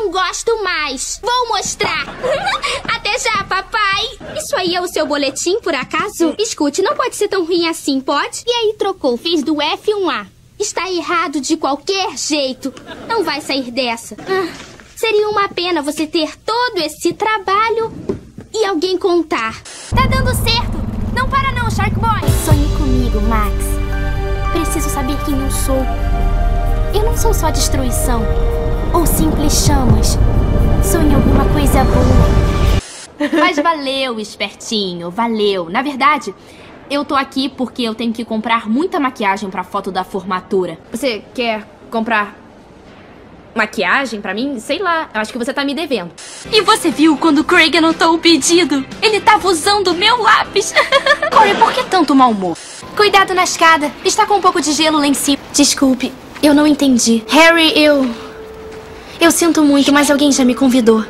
Não gosto mais. Vou mostrar. Até já, papai. Isso aí é o seu boletim, por acaso? Escute, não pode ser tão ruim assim, pode? E aí trocou, fez do F um A. Está errado de qualquer jeito. Não vai sair dessa. Seria uma pena você ter todo esse trabalho e alguém contar. Tá dando certo. Não para não, Shark Boy. Sonhe comigo, Max. Preciso saber quem eu sou. Eu não sou só destruição ou simples chamas. Sou em alguma coisa boa. Mas valeu, espertinho. Valeu. Na verdade, eu tô aqui porque eu tenho que comprar muita maquiagem pra foto da formatura. Você quer comprar maquiagem pra mim? Sei lá, eu acho que você tá me devendo. E você viu quando o Craig anotou o pedido? Ele tava usando o meu lápis. Corey, por que tanto mau humor? Cuidado na escada, está com um pouco de gelo lá em cima. Desculpe, eu não entendi. Harry, eu sinto muito, mas alguém já me convidou.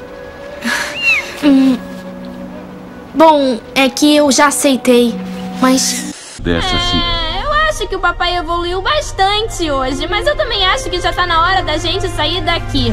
Bom, é que eu já aceitei, mas... Dessa sim. Eu acho que o papai evoluiu bastante hoje, mas eu também acho que já tá na hora da gente sair daqui.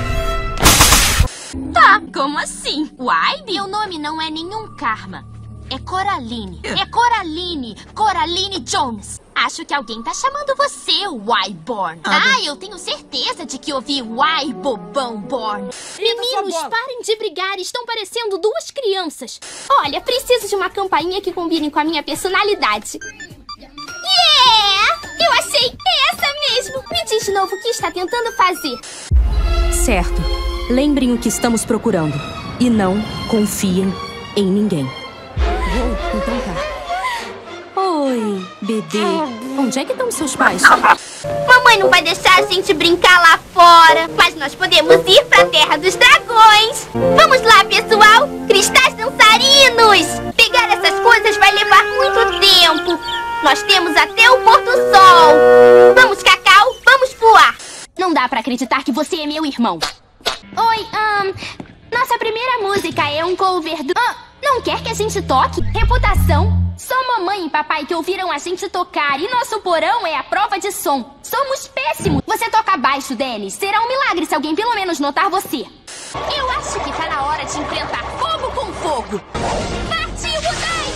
Tá, como assim? Uai? Meu nome não é nenhum Karma. É Coraline. É Coraline. Coraline Jones. Acho que alguém tá chamando você, Wyborn. Eu tenho certeza de que ouvi Why Bobão Born. Meninos, parem de brigar. Estão parecendo duas crianças. Olha, preciso de uma campainha que combine com a minha personalidade. Yeah! Eu achei! É essa mesmo! Me diz de novo o que está tentando fazer. Certo. Lembrem o que estamos procurando. E não confiem em ninguém. Então tá. Oi, bebê. Onde é que estão seus pais? Mamãe não vai deixar a gente brincar lá fora. Mas nós podemos ir pra Terra dos Dragões. Vamos lá, pessoal. Cristais dançarinos. Pegar essas coisas vai levar muito tempo. Nós temos até o pôr do sol. Vamos, Cacau. Vamos voar. Não dá pra acreditar que você é meu irmão. Oi, nossa primeira música é um cover do... não quer que a gente toque? Reputação? Só mamãe e papai que ouviram a gente tocar e nosso porão é a prova de som. Somos péssimos. Você toca baixo, Dennis. Será um milagre se alguém pelo menos notar você. Eu acho que tá na hora de enfrentar fogo com fogo. Partiu, Budai,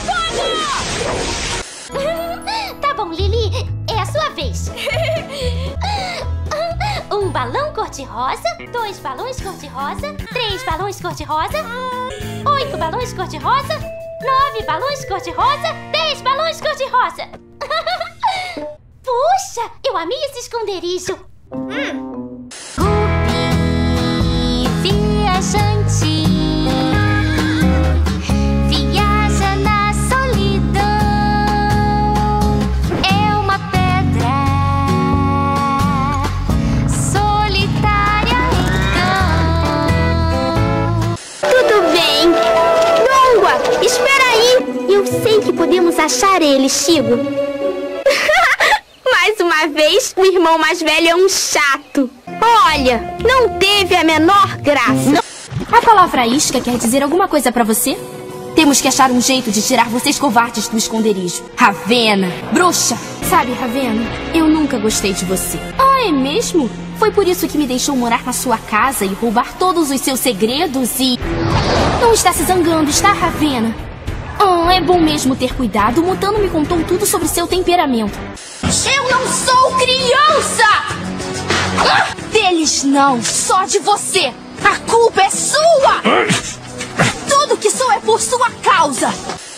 fogo! Tá bom, Lili. É a sua vez. Um balão cor-de-rosa, 2 balões cor-de-rosa, 3 balões cor-de-rosa, 8 balões cor-de-rosa, 9 balões cor-de-rosa, 10 balões cor-de-rosa. Puxa, eu amei esse esconderijo. Rubi, viajante, viaja na solidão. É uma pedra solitária, então. Tudo bem. Dongua, espera aí. Eu sei que podemos achar ele, Chigo. Mais uma vez, o irmão mais velho é um chato. Olha, não teve a menor graça. A palavra isca quer dizer alguma coisa pra você? Temos que achar um jeito de tirar vocês covardes do esconderijo. Ravenna, bruxa. Sabe, Ravenna, eu nunca gostei de você. Ah, é mesmo? Foi por isso que me deixou morar na sua casa e roubar todos os seus segredos e... Não está se zangando, está, Ravenna? É bom mesmo ter cuidado. O Mutano me contou tudo sobre seu temperamento. Eu não sou criança! Deles não, só de você. A culpa é sua! Tudo que sou é por sua causa.